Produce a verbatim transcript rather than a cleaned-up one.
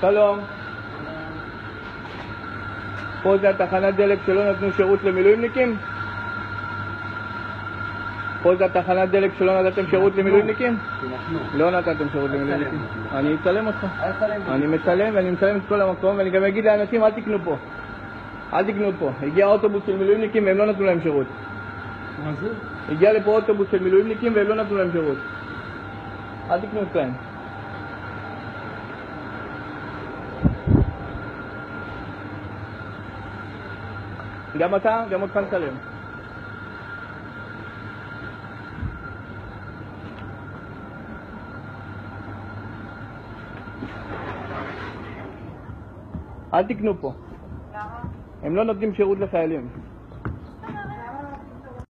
שלום. פה זה התחנת דלק שלא נתנו שירות למילואימניקים? פה זה התחנת דלק שלא נתתם שירות למילואימניקים? לא נתתם שירות למילואימניקים. אני אצלם אותך. אני מצלם ואני מצלם את כל המקום ואני גם אגיד לאנשים אל תקנו פה. אל תקנו פה. הגיע אוטובוס של מילואימניקים והם לא נתנו להם שירות. מה זה? הגיע לפה אוטובוס של מילואימניקים והם לא נתנו להם שירות. אל תקנו אצלם. גם אתה, גם אותך נצלם. אל תקנו פה. למה? הם לא נותנים שירות לחיילים.